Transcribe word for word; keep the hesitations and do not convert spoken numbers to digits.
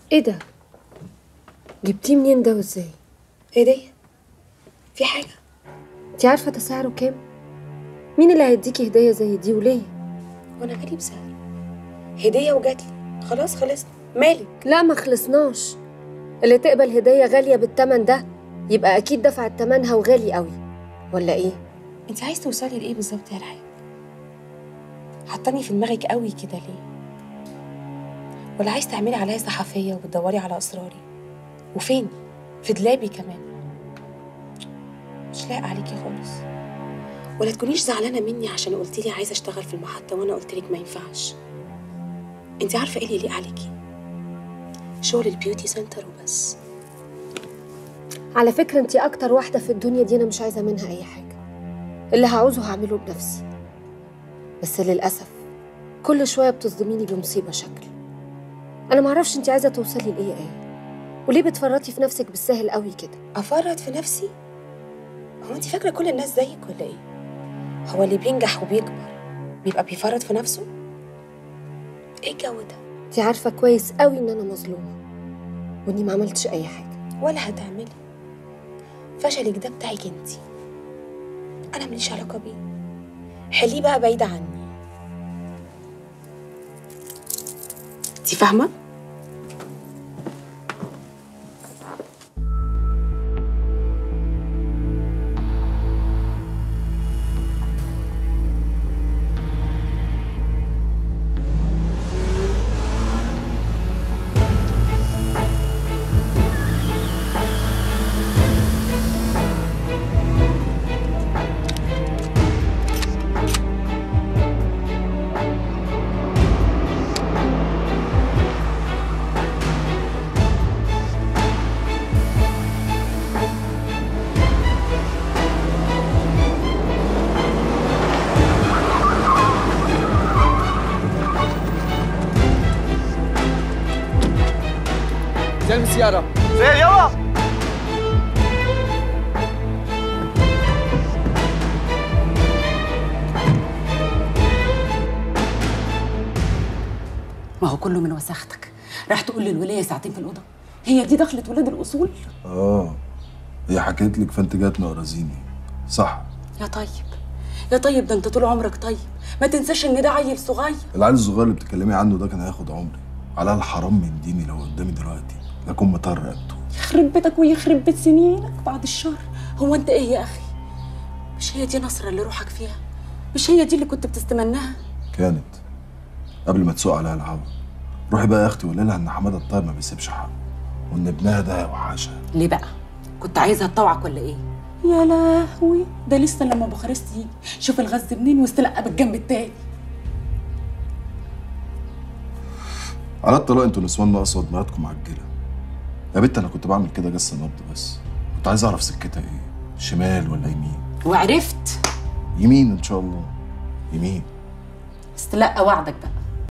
ايه ده؟ جبتيه منين ده وازاي؟ هدية. في حاجة؟ انت عارفة ده سعره كام؟ مين اللي هيديكي هدية زي دي وليه؟ وانا غالي بسعر؟ هدية وجاتلي، خلاص خلصنا. مالك؟ لا ما خلصناش. اللي تقبل هدية غالية بالتمن ده يبقى أكيد دفعت تمنها وغالي قوي، ولا إيه؟ انت عايز توصلي لإيه بالظبط يا رحاب؟ حطاني في دماغك قوي كده ليه؟ ولا عايز تعملي عليا صحفية وبتدوري على أسراري؟ وفين؟ في دلابي كمان. مش لايق عليكي خالص. ولا تكونيش زعلانة مني عشان قلتيلي عايزة أشتغل في المحطة وأنا قلتلك ما ينفعش. انت عارفة إيه اللي يليق عليكي؟ شغل البيوتي سنتر وبس. على فكرة انت أكتر واحدة في الدنيا دي أنا مش عايزة منها أي حاجة. اللي هعوزه هعمله بنفسي. بس للأسف كل شوية بتصدميني بمصيبة شكل. أنا معرفش انت عايزة توصلي لإيه إيه وليه بتفرطي في نفسك بالسهل قوي كده؟ أفرط في نفسي؟ هو انت فاكرة كل الناس زيك ولا إيه؟ هو اللي بينجح وبيكبر بيبقى بيفرط في نفسه؟ إيه الجو ده؟ انت عارفة كويس قوي إن أنا مظلومة وإني ما عملتش أي حاجة. ولا هتعملي. فشلك ده بتاعك انت، انا ماليش علاقه بيه. حليه بقى بعيده عني. انت فاهمه؟ زي السيارة زي يلا. ما هو كله من وساختك. راح تقول للولايه ساعتين في الاوضه؟ هي دي دخلت ولاد الاصول؟ اه هي حكيت لك فانت جات مقرزيني صح؟ يا طيب يا طيب، ده انت طول عمرك طيب. ما تنساش ان ده عيل صغير. العيل الصغير اللي بتتكلمي عنه ده كان هياخد عمري. على الحرام من ديني لو قدامي دلوقتي لكن مطر رقبته. يخرب بيتك ويخرب بيت سنينك بعد الشر. هو انت ايه يا اخي؟ مش هي دي نصرة اللي روحك فيها؟ مش هي دي اللي كنت بتستمناها؟ كانت قبل ما تسوق عليها الهوا. روحي بقى يا اختي وقولي لها ان حماده الطاهر ما بيسيبش حقه وان ابنها ده هيوحشها. ليه بقى؟ كنت عايزها تطوعك ولا ايه؟ يا لهوي، ده لسه لما بوخارست يجي شوف الغز منين واستلقى بالجنب التاني. على الطلاق انتوا نسوان ناقصه ودماغاتكم معجله. يا بنت انا كنت بعمل كده جس نبض بس. كنت عايز اعرف سكتها ايه، شمال ولا يمين؟ وعرفت؟ يمين ان شاء الله. يمين. استلقى وعدك بقى.